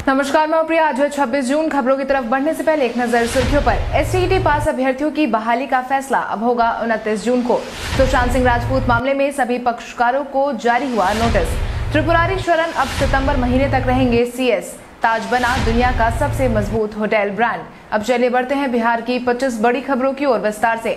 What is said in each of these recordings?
नमस्कार, मैं प्रिया। आज है 26 जून। खबरों की तरफ बढ़ने से पहले एक नजर सुर्खियों पर। एसटीईटी पास अभ्यर्थियों की बहाली का फैसला अब होगा 29 जून को। सुशांत सिंह राजपूत मामले में सभी पक्षकारों को जारी हुआ नोटिस। त्रिपुरारी शरण अब सितंबर महीने तक रहेंगे सीएस। ताज बना दुनिया का सबसे मजबूत होटल ब्रांड। अब चलिए बढ़ते हैं बिहार की 25 बड़ी खबरों की ओर विस्तार से।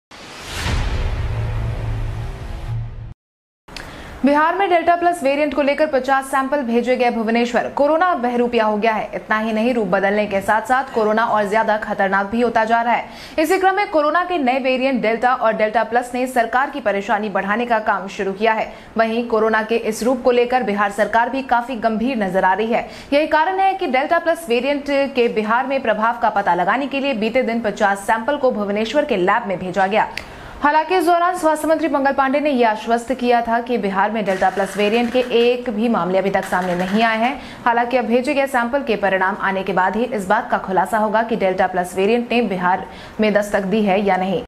बिहार में डेल्टा प्लस वेरिएंट को लेकर 50 सैंपल भेजे गए भुवनेश्वर। कोरोना बहरूपिया हो गया है। इतना ही नहीं, रूप बदलने के साथ साथ कोरोना और ज्यादा खतरनाक भी होता जा रहा है। इसी क्रम में कोरोना के नए वेरिएंट डेल्टा और डेल्टा प्लस ने सरकार की परेशानी बढ़ाने का काम शुरू किया है। वहीं कोरोना के इस रूप को लेकर बिहार सरकार भी काफी गंभीर नजर आ रही है। यही कारण है कि डेल्टा प्लस वेरिएंट के बिहार में प्रभाव का पता लगाने के लिए बीते दिन 50 सैंपल को भुवनेश्वर के लैब में भेजा गया। हालांकि इस दौरान स्वास्थ्य मंत्री मंगल पांडे ने यह आश्वस्त किया था कि बिहार में डेल्टा प्लस वेरिएंट के एक भी मामले अभी तक सामने नहीं आए हैं। हालांकि अब भेजे गए सैंपल के परिणाम आने के बाद ही इस बात का खुलासा होगा कि डेल्टा प्लस वेरिएंट ने बिहार में दस्तक दी है या नहीं।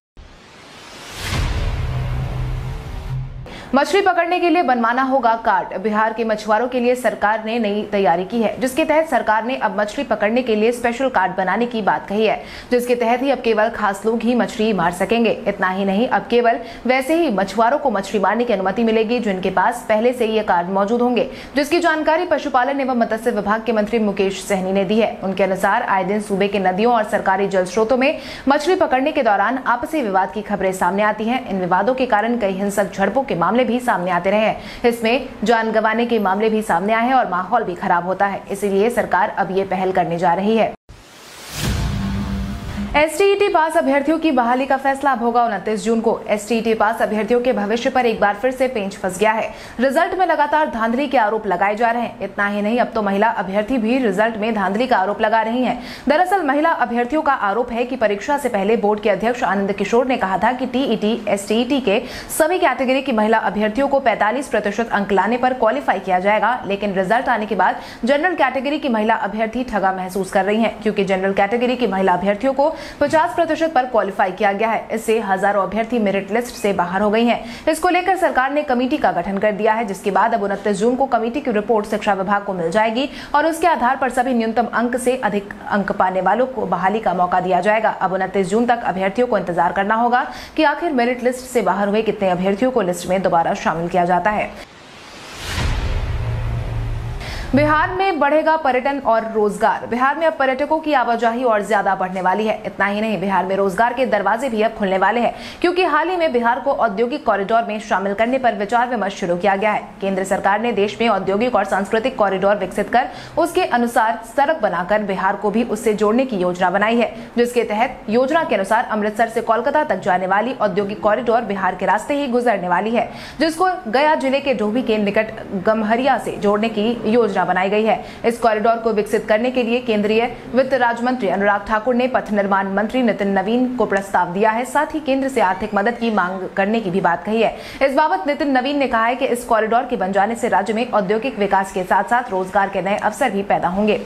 मछली पकड़ने के लिए बनवाना होगा कार्ड। बिहार के मछुआरों के लिए सरकार ने नई तैयारी की है, जिसके तहत सरकार ने अब मछली पकड़ने के लिए स्पेशल कार्ड बनाने की बात कही है, जिसके तहत ही अब केवल खास लोग ही मछली मार सकेंगे। इतना ही नहीं, अब केवल वैसे ही मछुआरों को मछली मारने की अनुमति मिलेगी जिनके पास पहले से ये कार्ड मौजूद होंगे, जिसकी जानकारी पशुपालन एवं मत्स्य विभाग के मंत्री मुकेश सहनी ने दी है। उनके अनुसार आए दिन सूबे के नदियों और सरकारी जल स्रोतों में मछली पकड़ने के दौरान आपसी विवाद की खबरें सामने आती है। इन विवादों के कारण कई हिंसक झड़पों के मामले भी सामने आते रहे हैं। इसमें जान गंवाने के मामले भी सामने आए हैं और माहौल भी खराब होता है। इसीलिए सरकार अब ये पहल करने जा रही है। एसटीईटी पास अभ्यर्थियों की बहाली का फैसला अब होगा 29 जून को। एसटीईटी पास अभ्यर्थियों के भविष्य पर एक बार फिर से पेंच फंस गया है। रिजल्ट में लगातार धांधली के आरोप लगाए जा रहे हैं। इतना ही नहीं, अब तो महिला अभ्यर्थी भी रिजल्ट में धांधली का आरोप लगा रही हैं। दरअसल महिला अभ्यर्थियों का आरोप है कि परीक्षा से पहले बोर्ड के अध्यक्ष आनंद किशोर ने कहा था कि टीईटी एसटीईटी के सभी कैटेगरी की महिला अभ्यर्थियों को 45% अंक लाने पर क्वालिफाई किया जाएगा, लेकिन रिजल्ट आने के बाद जनरल कैटेगरी की महिला अभ्यर्थी ठगा महसूस कर रही है, क्योंकि जनरल कैटेगरी की महिला अभ्यर्थियों को 50% पर क्वालिफाई किया गया है। इससे हजारों अभ्यर्थी मेरिट लिस्ट से बाहर हो गई हैं। इसको लेकर सरकार ने कमेटी का गठन कर दिया है, जिसके बाद अब 29 जून को कमेटी की रिपोर्ट शिक्षा विभाग को मिल जाएगी और उसके आधार पर सभी न्यूनतम अंक से अधिक अंक पाने वालों को बहाली का मौका दिया जाएगा। अब 29 जून तक अभ्यर्थियों को इंतजार करना होगा कि आखिर मेरिट लिस्ट से बाहर हुए कितने अभ्यर्थियों को लिस्ट में दोबारा शामिल किया जाता है। बिहार में बढ़ेगा पर्यटन और रोजगार। बिहार में अब पर्यटकों की आवाजाही और ज्यादा बढ़ने वाली है। इतना ही नहीं, बिहार में रोजगार के दरवाजे भी अब खुलने वाले हैं, क्योंकि हाल ही में बिहार को औद्योगिक कॉरिडोर में शामिल करने पर विचार विमर्श शुरू किया गया है। केंद्र सरकार ने देश में औद्योगिक और सांस्कृतिक कॉरिडोर विकसित कर उसके अनुसार सड़क बनाकर बिहार को भी उससे जोड़ने की योजना बनाई है, जिसके तहत योजना के अनुसार अमृतसर से कोलकाता तक जाने वाली औद्योगिक कॉरिडोर बिहार के रास्ते ही गुजरने वाली है, जिसको गया जिले के डोभी के निकट गम्हरिया से जोड़ने की योजना बनाई गई है। इस कॉरिडोर को विकसित करने के लिए केंद्रीय वित्त राज्य मंत्री अनुराग ठाकुर ने पथ निर्माण मंत्री नितिन नवीन को प्रस्ताव दिया है। साथ ही केंद्र से आर्थिक मदद की मांग करने की भी बात कही है। इस बाबत नितिन नवीन ने कहा है कि इस कॉरिडोर के बन जाने से राज्य में औद्योगिक विकास के साथ साथ रोजगार के नए अवसर भी पैदा होंगे।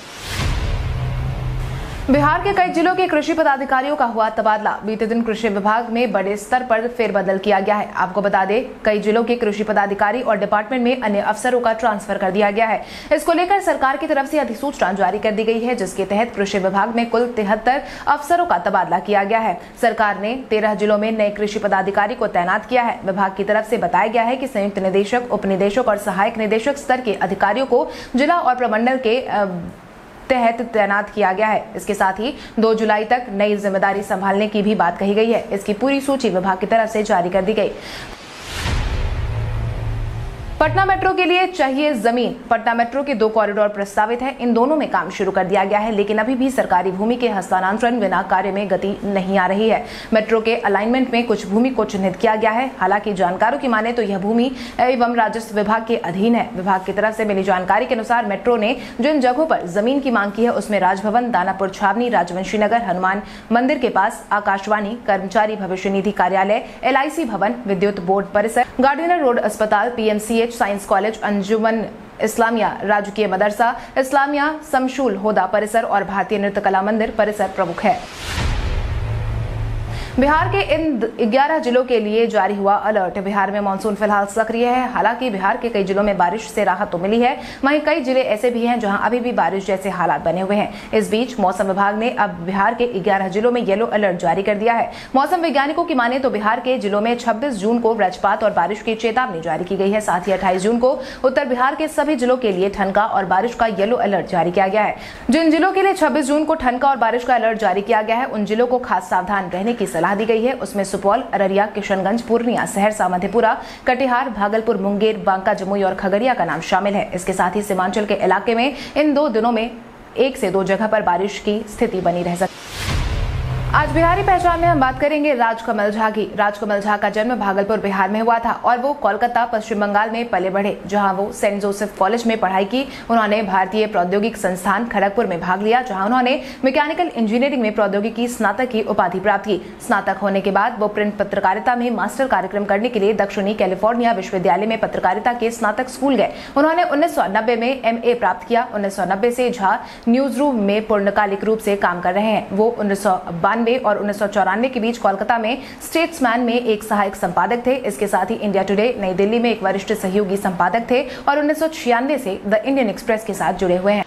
बिहार के कई जिलों के कृषि पदाधिकारियों का हुआ तबादला। बीते दिन कृषि विभाग में बड़े स्तर पर फेरबदल किया गया है। आपको बता दें, कई जिलों के कृषि पदाधिकारी और डिपार्टमेंट में अन्य अफसरों का ट्रांसफर कर दिया गया है। इसको लेकर सरकार की तरफ से अधिसूचना जारी कर दी गई है, जिसके तहत कृषि विभाग में कुल 73 अफसरों का तबादला किया गया है। सरकार ने 13 जिलों में नए कृषि पदाधिकारी को तैनात किया है। विभाग की तरफ से बताया गया है कि संयुक्त निदेशक, उप निदेशक और सहायक निदेशक स्तर के अधिकारियों को जिला और प्रमंडल के तहत तैनात किया गया है। इसके साथ ही 2 जुलाई तक नई जिम्मेदारी संभालने की भी बात कही गई है। इसकी पूरी सूची विभाग की तरफ से जारी कर दी गई। पटना मेट्रो के लिए चाहिए जमीन। पटना मेट्रो के 2 कॉरिडोर प्रस्तावित हैं। इन दोनों में काम शुरू कर दिया गया है, लेकिन अभी भी सरकारी भूमि के हस्तांतरण बिना कार्य में गति नहीं आ रही है। मेट्रो के अलाइनमेंट में कुछ भूमि को चिन्हित किया गया है। हालांकि जानकारों की माने तो यह भूमि एवं राजस्व विभाग के अधीन है। विभाग की तरफ से मिली जानकारी के अनुसार मेट्रो ने जिन जगहों पर जमीन की मांग की है, उसमें राजभवन, दानापुर छावनी, राजवंशी नगर, हनुमान मंदिर के पास, आकाशवाणी, कर्मचारी भविष्य निधि कार्यालय, LIC भवन, विद्युत बोर्ड परिसर, गार्डिनर रोड अस्पताल, PMCH, science college, Anjuman Islamia राजकीय मदरसा, इस्लामिया समशूल होदा परिसर और भारतीय नृत्य कला मंदिर परिसर प्रमुख है। बिहार के इन 11 जिलों के लिए जारी हुआ अलर्ट। बिहार में मानसून फिलहाल सक्रिय है। हालांकि बिहार के कई जिलों में बारिश से राहत तो मिली है, वहीं कई जिले ऐसे भी हैं जहां अभी भी बारिश जैसे हालात बने हुए हैं। इस बीच मौसम विभाग ने अब बिहार के 11 जिलों में येलो अलर्ट जारी कर दिया है। मौसम वैज्ञानिकों की माने तो बिहार के जिलों में 26 जून को वज्रपात और बारिश की चेतावनी जारी की गई है। साथ ही 28 जून को उत्तर बिहार के सभी जिलों के लिए ठनका और बारिश का येलो अलर्ट जारी किया गया है। जिन जिलों के लिए 26 जून को ठनका और बारिश का अलर्ट जारी किया गया है, उन जिलों को खास सावधान रहने की सलाह दी गई है। उसमें सुपौल, अररिया, किशनगंज, पूर्णिया, सहरसा, मधेपुरा, कटिहार, भागलपुर, मुंगेर, बांका, जमुई और खगड़िया का नाम शामिल है। इसके साथ ही सीमांचल के इलाके में इन 2 दिनों में 1 से 2 जगह पर बारिश की स्थिति बनी रह सकती है। आज बिहारी पहचान में हम बात करेंगे राजकमल झा की। राजकमल झा का जन्म भागलपुर, बिहार में हुआ था और वो कोलकाता, पश्चिम बंगाल में पले बढ़े, जहां वो सेंट जोसेफ कॉलेज में पढ़ाई की। उन्होंने भारतीय प्रौद्योगिक संस्थान खड़गपुर में भाग लिया, जहां उन्होंने मैकेनिकल इंजीनियरिंग में प्रौद्योगिकी स्नातक की उपाधि प्राप्त की। स्नातक होने के बाद वो प्रिंट पत्रकारिता में मास्टर कार्यक्रम करने के लिए दक्षिणी कैलिफोर्निया विश्वविद्यालय में पत्रकारिता के स्नातक स्कूल गए। उन्होंने 1990 में MA प्राप्त किया। 1990 से झा न्यूज रूम में पूर्णकालिक रूप से काम कर रहे हैं। वो 1992 और 1994 के बीच कोलकाता में स्टेट्समैन में एक सहायक संपादक थे। इसके साथ ही इंडिया टुडे, नई दिल्ली में एक वरिष्ठ सहयोगी संपादक थे और 1996 से द इंडियन एक्सप्रेस के साथ जुड़े हुए हैं।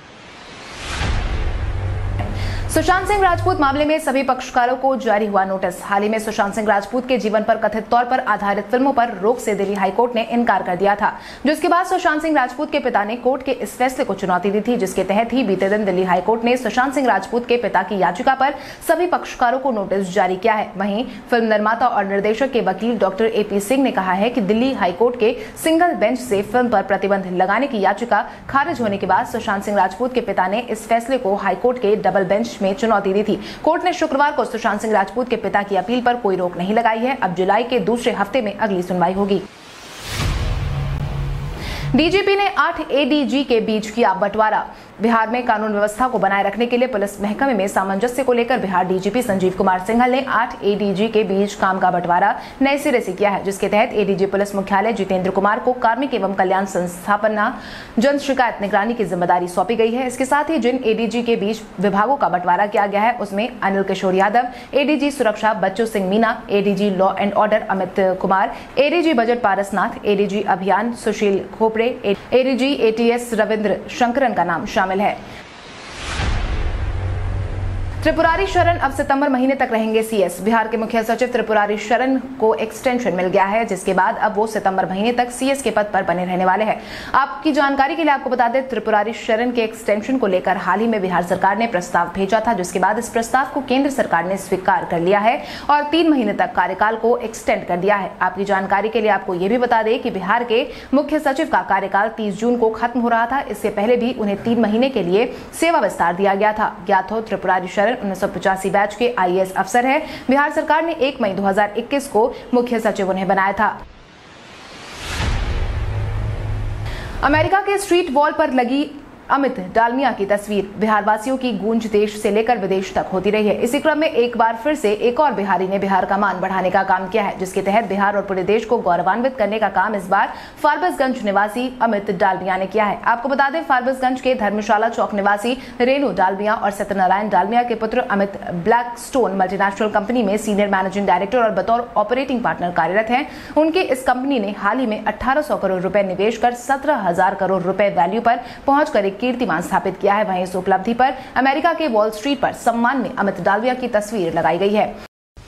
सुशांत सिंह राजपूत मामले में सभी पक्षकारों को जारी हुआ नोटिस। हाल ही में सुशांत सिंह राजपूत के जीवन पर कथित तौर पर आधारित फिल्मों पर रोक से दिल्ली हाईकोर्ट ने इनकार कर दिया था, जिसके बाद सुशांत सिंह राजपूत के पिता ने कोर्ट के इस फैसले को चुनौती दी थी, जिसके तहत ही बीते दिन दिल्ली हाईकोर्ट ने सुशांत सिंह राजपूत के पिता की याचिका पर सभी पक्षकारों को नोटिस जारी किया है। वहीं फिल्म निर्माता और निर्देशक के वकील डॉक्टर AP सिंह ने कहा है कि दिल्ली हाईकोर्ट के सिंगल बेंच से फिल्म पर प्रतिबंध लगाने की याचिका खारिज होने के बाद सुशांत सिंह राजपूत के पिता ने इस फैसले को हाईकोर्ट के डबल बेंच में चुनौती दी थी। कोर्ट ने शुक्रवार को सुशांत सिंह राजपूत के पिता की अपील पर कोई रोक नहीं लगाई है। अब जुलाई के दूसरे हफ्ते में अगली सुनवाई होगी। DGP ने 8 ADG के बीच किया बंटवारा। बिहार में कानून व्यवस्था को बनाए रखने के लिए पुलिस महकमे में सामंजस्य को लेकर बिहार DGP संजीव कुमार सिंघल ने 8 ADG के बीच काम का बंटवारा नए सिरे से किया है, जिसके तहत ADG पुलिस मुख्यालय जितेंद्र कुमार को कार्मिक एवं कल्याण संस्थापना जन शिकायत निगरानी की जिम्मेदारी सौंपी गई है। इसके साथ ही जिन ADG के बीच विभागों का बंटवारा किया गया है, उसमें अनिल किशोर यादव, ADG सुरक्षा Bachchu Singh Meena, ADG law and order Amit Kumar, ADG budget Parasnath, ADG अभियान सुशील खोपड़े, ADG ATS रविंद्र शंकरन का नाम शामिल है। त्रिपुरारी शरण अब सितंबर महीने तक रहेंगे CS। बिहार के मुख्य सचिव त्रिपुरारी शरण को एक्सटेंशन मिल गया है, जिसके बाद अब वो सितंबर महीने तक CS के पद पर बने रहने वाले हैं। आपकी जानकारी के लिए आपको बता दें, त्रिपुरारी शरण के एक्सटेंशन को लेकर हाल ही में बिहार सरकार ने प्रस्ताव भेजा था, जिसके बाद इस प्रस्ताव को केंद्र सरकार ने स्वीकार कर लिया है और 3 महीने तक कार्यकाल को एक्सटेंड कर दिया है। आपकी जानकारी के लिए आपको ये भी बता दें कि बिहार के मुख्य सचिव का कार्यकाल 30 जून को खत्म हो रहा था। इससे पहले भी उन्हें 3 महीने के लिए सेवा विस्तार दिया गया था। ज्ञात हो, त्रिपुरारी शरण 1985 बैच के IAS अफसर है। बिहार सरकार ने 1 मई 2021 को मुख्य सचिव उन्हें बनाया था। अमेरिका के स्ट्रीट वॉल पर लगी अमित डालमिया की तस्वीर। बिहार वासियों की गूंज देश से लेकर विदेश तक होती रही है। इसी क्रम में एक बार फिर से एक और बिहारी ने बिहार का मान बढ़ाने का काम किया है, जिसके तहत बिहार और पूरे देश को गौरवान्वित करने का काम इस बार फारबिसगंज निवासी अमित डालमिया ने किया है। आपको बता दें, फारबिसगंज के धर्मशाला चौक निवासी रेणु डालमिया और सत्यनारायण डालमिया के पुत्र अमित ब्लैकस्टोन मल्टीनेशनल कंपनी में सीनियर मैनेजिंग डायरेक्टर और बतौर ऑपरेटिंग पार्टनर कार्यरत हैं। उनकी इस कंपनी ने हाल ही में 1800 करोड़ रुपए निवेश कर 17,000 करोड़ रुपए वैल्यू पर पहुंचकर कीर्तिमान स्थापित किया है। वहीं इस उपलब्धि पर अमेरिका के वॉल स्ट्रीट पर सम्मान में अमित डालमिया की तस्वीर लगाई गई है।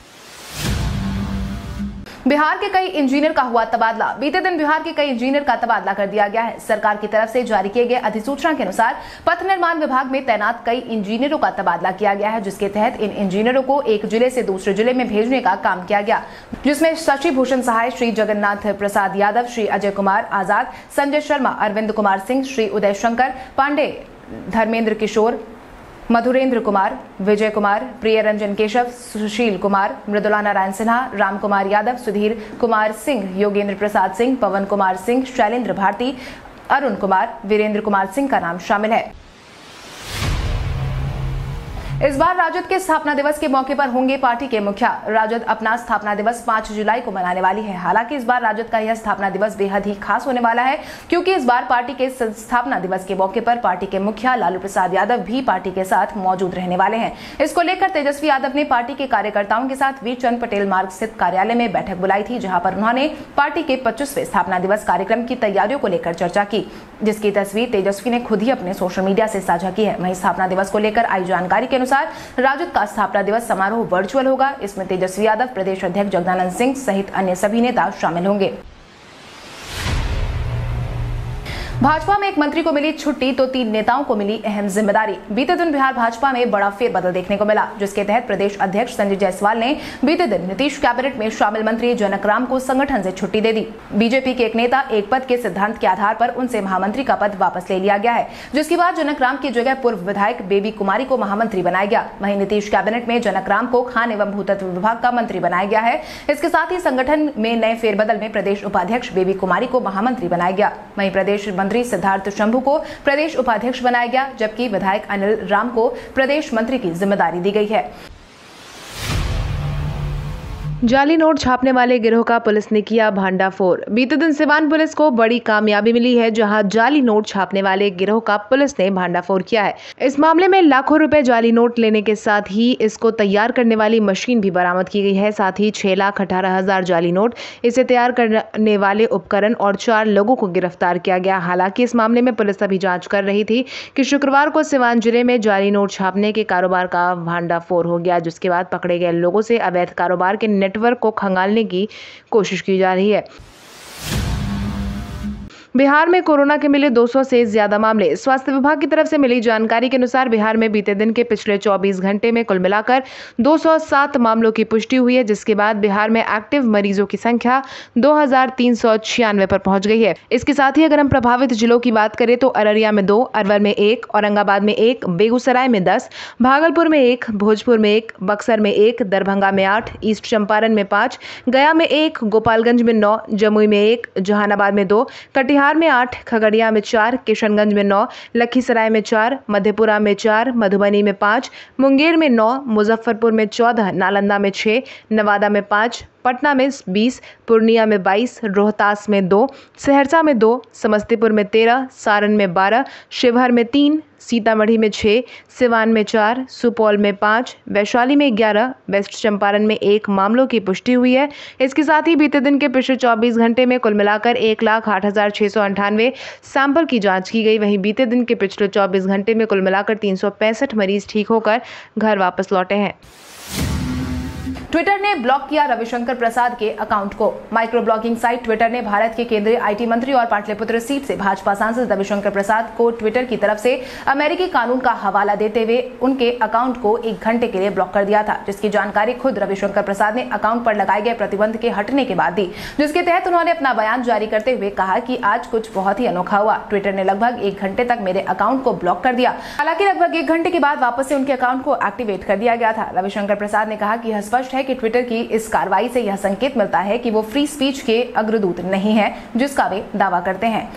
बिहार के कई इंजीनियर का हुआ तबादला। बीते दिन बिहार के कई इंजीनियर का तबादला कर दिया गया है। सरकार की तरफ से जारी किए गए अधिसूचना के अनुसार पथ निर्माण विभाग में तैनात कई इंजीनियरों का तबादला किया गया है, जिसके तहत इन इंजीनियरों को एक जिले से दूसरे जिले में भेजने का काम किया गया, जिसमें शशि भूषण सहाय, श्री जगन्नाथ प्रसाद यादव, श्री अजय कुमार आजाद, संजय शर्मा, अरविंद कुमार सिंह, श्री उदय शंकर पांडे, धर्मेंद्र किशोर, मधुरेंद्र कुमार, विजय कुमार, प्रिय रंजन केशव, सुशील कुमार, मृदुला नारायण सिन्हा, राम कुमार यादव, सुधीर कुमार सिंह, योगेंद्र प्रसाद सिंह, पवन कुमार सिंह, शैलेंद्र भारती, अरुण कुमार, वीरेंद्र कुमार सिंह का नाम शामिल है। इस बार राजद के स्थापना दिवस के मौके पर होंगे पार्टी के मुखिया। राजद अपना स्थापना दिवस 5 जुलाई को मनाने वाली है। हालांकि इस बार राजद का यह स्थापना दिवस बेहद ही खास होने वाला है, क्योंकि इस बार पार्टी के स्थापना दिवस के मौके पर पार्टी के मुखिया लालू प्रसाद यादव भी पार्टी के साथ मौजूद रहने वाले हैं। इसको लेकर तेजस्वी यादव ने पार्टी के कार्यकर्ताओं के साथ वीर चंद पटेल मार्ग स्थित कार्यालय में बैठक बुलाई थी, जहां पर उन्होंने पार्टी के 25वें स्थापना दिवस कार्यक्रम की तैयारियों को लेकर चर्चा की, जिसकी तस्वीर तेजस्वी ने खुद ही अपने सोशल मीडिया से साझा की है। वहीं स्थापना दिवस को लेकर आई जानकारी के अनुसार राजद का स्थापना दिवस समारोह वर्चुअल होगा। इसमें तेजस्वी यादव, प्रदेश अध्यक्ष जगदानंद सिंह सहित अन्य सभी नेता शामिल होंगे। भाजपा में एक मंत्री को मिली छुट्टी तो 3 नेताओं को मिली अहम जिम्मेदारी। बीते दिन बिहार भाजपा में बड़ा फेरबदल देखने को मिला, जिसके तहत प्रदेश अध्यक्ष संजय जायसवाल ने बीते दिन नीतीश कैबिनेट में शामिल मंत्री जनकराम को संगठन से छुट्टी दे दी। बीजेपी के एक नेता एक पद के सिद्धांत के आधार पर उनसे महामंत्री का पद वापस ले लिया गया है, जिसके बाद जनकराम की जगह पूर्व विधायक बेबी कुमारी को महामंत्री बनाया गया। वहीं नीतीश कैबिनेट में जनकराम को खान एवं भूतत्व विभाग का मंत्री बनाया गया है। इसके साथ ही संगठन में नए फेरबदल में प्रदेश उपाध्यक्ष बेबी कुमारी को महामंत्री बनाया गया। वहीं प्रदेश मंत्री सिद्धार्थ शंभू को प्रदेश उपाध्यक्ष बनाया गया, जबकि विधायक अनिल राम को प्रदेश मंत्री की जिम्मेदारी दी गई है। जाली नोट छापने वाले गिरोह का पुलिस ने किया भांडाफोड़। बीते दिन सिवान पुलिस को बड़ी कामयाबी मिली है, जहां जाली नोट छापने वाले गिरोह का पुलिस ने भांडाफोड़ किया है। इस मामले में लाखों रुपए जाली नोट लेने के साथ ही इसको तैयार करने वाली मशीन भी बरामद की गई है। साथ ही 6,18,000 जाली नोट, इसे तैयार करने वाले उपकरण और 4 लोगों को गिरफ्तार किया गया। हालांकि इस मामले में पुलिस अभी जाँच कर रही थी कि शुक्रवार को सिवान जिले में जाली नोट छापने के कारोबार का भांडाफोड़ हो गया, जिसके बाद पकड़े गए लोगों से अवैध कारोबार के नेटवर्क को खंगालने की कोशिश की जा रही है। बिहार में कोरोना के मिले 200 से ज्यादा मामले। स्वास्थ्य विभाग की तरफ से मिली जानकारी के अनुसार बिहार में बीते दिन के पिछले 24 घंटे में कुल मिलाकर 207 मामलों की पुष्टि हुई है, जिसके बाद बिहार में एक्टिव मरीजों की संख्या 2396 पर पहुंच गई है। इसके साथ ही अगर हम प्रभावित जिलों की बात करें तो अररिया में 2, अरवल में 1, औरंगाबाद में 1, बेगूसराय में 10, भागलपुर में 1, भोजपुर में 1, बक्सर में 1, दरभंगा में 8, ईस्ट चंपारण में 5, गया में 1, गोपालगंज में 9, जमुई में 1, जहानाबाद में 2, कटिहार में 8, खगड़िया में 4, किशनगंज में 9, लखीसराय में 4, मधेपुरा में 4, मधुबनी में 5, मुंगेर में 9, मुजफ्फरपुर में 14, नालंदा में 6, नवादा में 5, पटना में 20, पूर्णिया में 22, रोहतास में 2, सहरसा में 2, समस्तीपुर में 13, सारण में 12, शिवहर में 3, सीतामढ़ी में 6, सिवान में 4, सुपौल में 5, वैशाली में 11, वेस्ट चंपारण में 1 मामलों की पुष्टि हुई है। इसके साथ ही बीते दिन के पिछले 24 घंटे में कुल मिलाकर 1,08,698 सैंपल की जांच की गई। वहीं बीते दिन के पिछले 24 घंटे में कुल मिलाकर 365 मरीज ठीक होकर घर वापस लौटे हैं। ट्विटर ने ब्लॉक किया रविशंकर प्रसाद के अकाउंट को। माइक्रो ब्लॉगिंग साइट ट्विटर ने भारत के केंद्रीय आईटी मंत्री और पाटलिपुत्र सीट से भाजपा सांसद रविशंकर प्रसाद को ट्विटर की तरफ से अमेरिकी कानून का हवाला देते हुए उनके अकाउंट को 1 घंटे के लिए ब्लॉक कर दिया था, जिसकी जानकारी खुद रविशंकर प्रसाद ने अकाउंट पर लगाए गए प्रतिबंध के हटने के बाद दी, जिसके तहत उन्होंने अपना बयान जारी करते हुए कहा कि आज कुछ बहुत ही अनोखा हुआ। ट्विटर ने लगभग 1 घंटे तक मेरे अकाउंट को ब्लॉक कर दिया। हालांकि लगभग 1 घंटे के बाद वापस से उनके अकाउंट को एक्टिवेट कर दिया गया था। रविशंकर प्रसाद ने कहा कि यह स्पष्ट है कि ट्विटर की इस कार्रवाई से यह संकेत मिलता है कि वो फ्री स्पीच के अग्रदूत नहीं है, जिसका वे दावा करते हैं।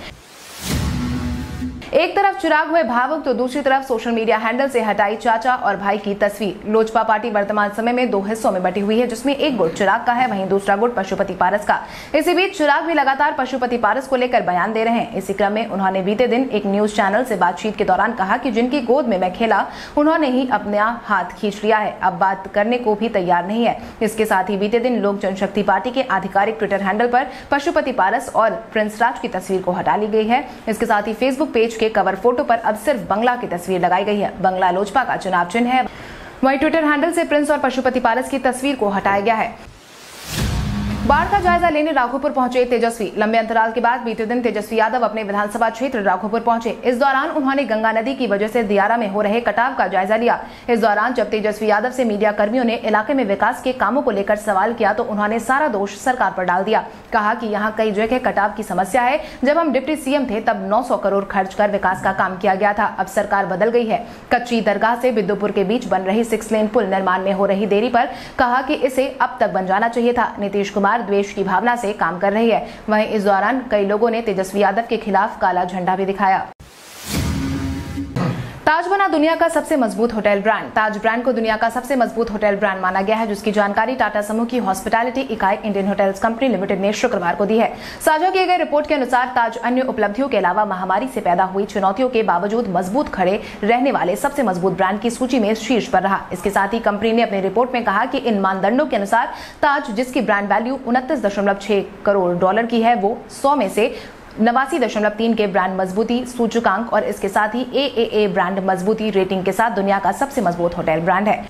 एक तरफ चिराग हुए भावुक तो दूसरी तरफ सोशल मीडिया हैंडल से हटाई चाचा और भाई की तस्वीर। लोजपा पार्टी वर्तमान समय में 2 हिस्सों में बटी हुई है, जिसमें एक गुट चिराग का है, वहीं दूसरा गुट पशुपति पारस का। इसी बीच चिराग भी लगातार पशुपति पारस को लेकर बयान दे रहे हैं। इसी क्रम में उन्होंने बीते दिन एक न्यूज चैनल से बातचीत के दौरान कहा कि जिनकी गोद में मैं खेला उन्होंने ही अपना हाथ खींच लिया है, अब बात करने को भी तैयार नहीं है। इसके साथ ही बीते दिन लोक जनशक्ति पार्टी के आधिकारिक ट्विटर हैंडल पर पशुपति पारस और प्रिंस राज की तस्वीर को हटा ली गई है। इसके साथ ही फेसबुक पेज के कवर फोटो पर अब सिर्फ बंगला की तस्वीर लगाई गई है। बंगला लोजपा का चुनाव चिन्ह है। वहीं ट्विटर हैंडल से प्रिंस और पशुपति पारस की तस्वीर को हटाया गया है। बाढ़ का जायजा लेने राघोपुर पहुंचे तेजस्वी। लंबे अंतराल के बाद बीते दिन तेजस्वी यादव अपने विधानसभा क्षेत्र राघोपुर पहुंचे। इस दौरान उन्होंने गंगा नदी की वजह से दियारा में हो रहे कटाव का जायजा लिया। इस दौरान जब तेजस्वी यादव से मीडिया कर्मियों ने इलाके में विकास के कामों को लेकर सवाल किया तो उन्होंने सारा दोष सरकार पर डाल दिया। कहा कि यहाँ कई जगह कटाव की समस्या है। जब हम डिप्टी सीएम थे तब 900 करोड़ खर्च कर विकास का काम किया गया था। अब सरकार बदल गई है। कच्ची दरगाह से बिद्दुपुर के बीच बन रही 6 लेन पुल निर्माण में हो रही देरी पर कहा कि इसे अब तक बन जाना चाहिए था। नीतीश कुमार द्वेष की भावना से काम कर रही है। वहीं इस दौरान कई लोगों ने तेजस्वी यादव के खिलाफ काला झंडा भी दिखाया। ताज बना दुनिया का सबसे मजबूत होटल ब्रांड। ताज ब्रांड को दुनिया का सबसे मजबूत होटल ब्रांड माना गया है, जिसकी जानकारी टाटा समूह की हॉस्पिटैलिटी इकाई इंडियन होटल्स कंपनी लिमिटेड ने शुक्रवार को दी है। साझा किए गए रिपोर्ट के अनुसार ताज अन्य उपलब्धियों के अलावा महामारी से पैदा हुई चुनौतियों के बावजूद मजबूत खड़े रहने वाले सबसे मजबूत ब्रांड की सूची में शीर्ष पर रहा। इसके साथ ही कंपनी ने अपनी रिपोर्ट में कहा कि इन मानदंडों के अनुसार ताज, जिसकी ब्रांड वैल्यू 29.6 करोड़ डॉलर की है, वो 100 में से 89.3 के ब्रांड मजबूती सूचकांक और इसके साथ ही AAA ब्रांड मजबूती रेटिंग के साथ दुनिया का सबसे मजबूत होटल ब्रांड है।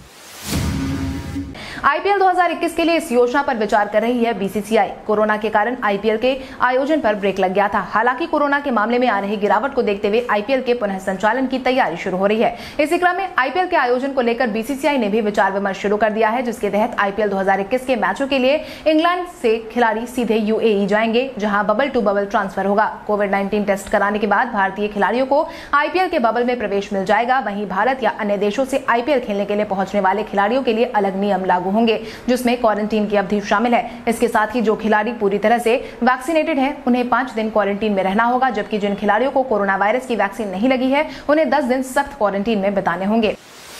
IPL 2021 के लिए इस योजना पर विचार कर रही है BCCI। कोरोना के कारण IPL के आयोजन पर ब्रेक लग गया था। हालांकि कोरोना के मामले में आ रही गिरावट को देखते हुए IPL के पुनः संचालन की तैयारी शुरू हो रही है। इसी क्रम में IPL के आयोजन को लेकर BCCI ने भी विचार विमर्श शुरू कर दिया है, जिसके तहत IPL 2021 के मैचों के लिए इंग्लैंड से खिलाड़ी सीधे UAE जाएंगे, जहां बबल टू बबल ट्रांसफर होगा। कोविड-19 टेस्ट कराने के बाद भारतीय खिलाड़ियों को IPL के बबल में प्रवेश मिल जाएगा। वहीं भारत या अन्य देशों से IPL खेलने के लिए पहुंचने वाले खिलाड़ियों के लिए अलग नियम लागू होंगे, जिसमें क्वारंटीन की अवधि शामिल है। इसके साथ ही जो खिलाड़ी पूरी तरह से वैक्सीनेटेड हैं, उन्हें 5 दिन क्वारंटीन में रहना होगा, जबकि जिन खिलाड़ियों को कोरोना वायरस की वैक्सीन नहीं लगी है, उन्हें 10 दिन सख्त क्वारंटीन में बिताने होंगे।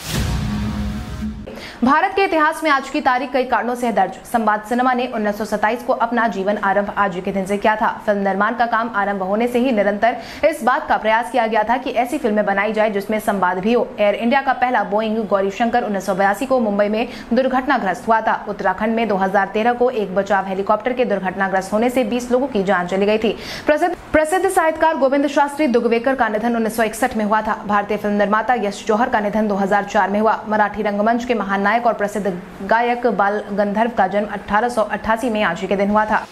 भारत के इतिहास में आज की तारीख कई कारणों से दर्ज। संवाद सिनेमा ने 1927 को अपना जीवन आरंभ आज के दिन से किया था। फिल्म निर्माण का काम आरंभ होने से ही निरंतर इस बात का प्रयास किया गया था कि ऐसी फिल्में बनाई जाए जिसमें संवाद भी हो। एयर इंडिया का पहला बोइंग गौरीशंकर 1982 को मुंबई में दुर्घटनाग्रस्त हुआ था। उत्तराखंड में 2013 को एक बचाव हेलीकॉप्टर के दुर्घटनाग्रस्त होने से 20 लोगों की जान चली गई थी। प्रसिद्ध साहित्यकार गोविंद शास्त्री दुगवेकर का निधन 1961 में हुआ था। भारतीय फिल्म निर्माता यश जौहर का निधन 2004 में हुआ। मराठी रंगमंच के महान नायक और प्रसिद्ध गायक बाल गंधर्व का जन्म 1888 में आज के दिन हुआ था।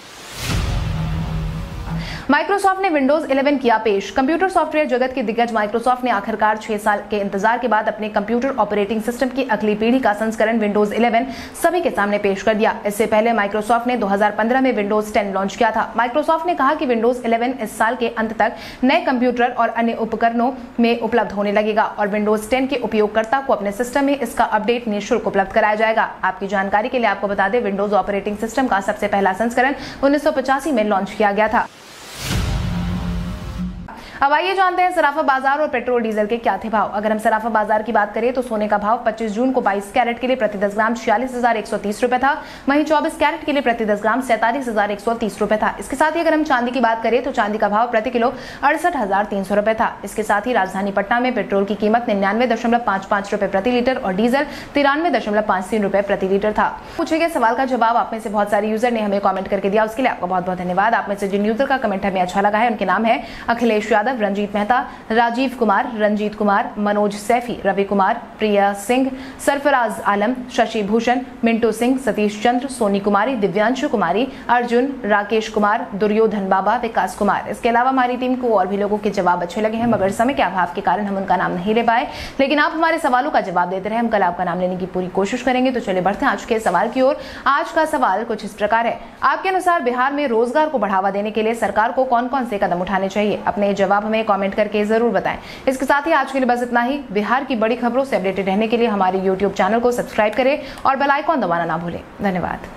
माइक्रोसॉफ्ट ने विंडोज 11 किया पेश। कंप्यूटर सॉफ्टवेयर जगत की दिग्गज माइक्रोसॉफ्ट ने आखिरकार 6 साल के इंतजार के बाद अपने कंप्यूटर ऑपरेटिंग सिस्टम की अगली पीढ़ी का संस्करण विंडोज 11 सभी के सामने पेश कर दिया। इससे पहले माइक्रोसॉफ्ट ने 2015 में विंडोज 10 लॉन्च किया था। माइक्रोसॉफ्ट ने कहा कि विंडोज 11 इस साल के अंत तक नए कंप्यूटर और अन्य उपकरणों में उपलब्ध होने लगेगा और विंडोज 10 के उपयोगकर्ता को अपने सिस्टम में इसका अपडेट निःशुल्क उपलब्ध कराया जाएगा। आपकी जानकारी के लिए आपको बता दें, विंडोज ऑपरेटिंग सिस्टम का सबसे पहला संस्करण 1985 में लॉन्च किया गया था। अब आइए जानते हैं सराफा बाजार और पेट्रोल डीजल के क्या थे भाव। अगर हम सराफा बाजार की बात करें तो सोने का भाव 25 जून को 22 कैरेट के लिए प्रति 10 ग्राम 46,130 रुपए था। वहीं 24 कैरेट के लिए प्रति 10 ग्राम 47,130 रुपए था। इसके साथ ही अगर हम चांदी की बात करें तो चांदी का भाव प्रति किलो 68,300 रुपए था। इसके साथ ही राजधानी पटना में पेट्रोल की कीमत 99.55 रुपए प्रति लीटर और डीजल 93.53 रुपए प्रति लीटर था। पूछे गए सवाल का जवाब आप में से बहुत सारे यूजर ने हमें कमेंट करके दिया, उसके लिए आपका बहुत बहुत धन्यवाद। आप में से जिन यूजर का कमेंट हमें अच्छा लगा है उनके नाम है अखिलेश यादव, रंजीत मेहता, राजीव कुमार, रंजीत कुमार, मनोज सैफी, रवि कुमार, प्रिया सिंह, सरफराज आलम, शशि भूषण, मिंटू सिंह, सतीश चंद्र, सोनी कुमारी, दिव्यांशु कुमारी, अर्जुन, राकेश कुमार, दुर्योधन बाबा, विकास कुमार। इसके अलावा हमारी टीम को और भी लोगों के जवाब अच्छे लगे हैं, मगर समय के अभाव के कारण हम उनका नाम नहीं ले पाए। लेकिन आप हमारे सवालों का जवाब देते रहे, हम कल आपका नाम लेने की पूरी कोशिश करेंगे। तो चलिए बढ़ते हैं आज के सवाल की ओर। आज का सवाल कुछ इस प्रकार है। आपके अनुसार बिहार में रोजगार को बढ़ावा देने के लिए सरकार को कौन कौन से कदम उठाने चाहिए? अपने जवाब हमें कमेंट करके जरूर बताएं। इसके साथ ही आज के लिए बस इतना ही। बिहार की बड़ी खबरों से अपडेटेड रहने के लिए हमारे YouTube चैनल को सब्सक्राइब करें और बेल आइकॉन दबाना ना भूलें। धन्यवाद।